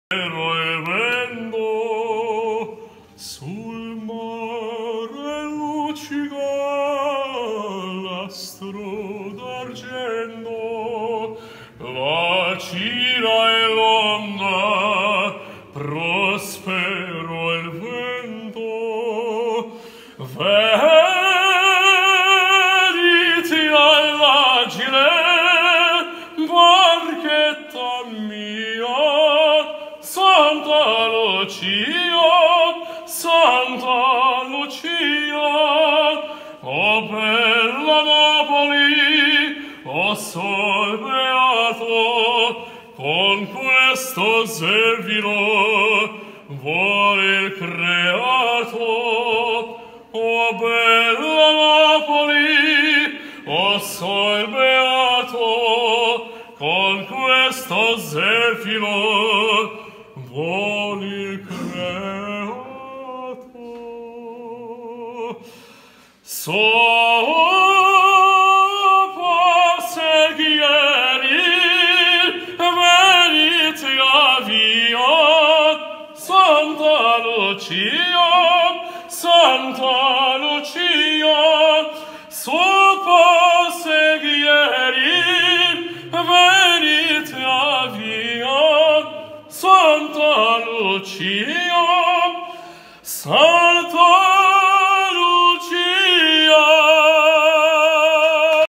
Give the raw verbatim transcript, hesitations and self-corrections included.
Ero il vento sul mare luccica l'astro d'argento, la cira e l'onda, prospero il vento. Vediti all'agile barchetta mia, Santa Lucia, Santa Lucia, o bella Napoli, o sol beato, con questo servilo vuole il creato. O bella Napoli, o sol beato, con questo zefiro vuole il creato. Sopra seghieri, venite a via, Santa Lucia, Santa Lucia, sopra seghieri, venite a via, Santa Lucia, Santa